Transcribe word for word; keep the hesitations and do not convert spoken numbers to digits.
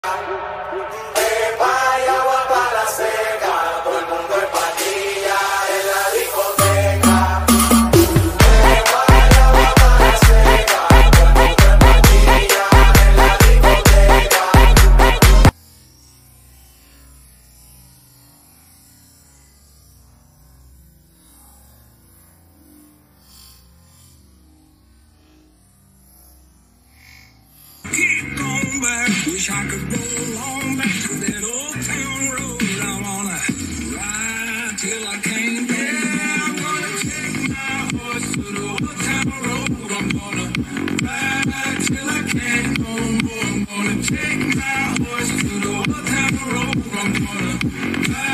Wish I could roll on back to that old town road. I wanna ride till I can't bear. I'm gonna take my horse to the old town road. I'm gonna ride till I can't no more. I'm gonna take my horse to the old town road. I'm gonna ride.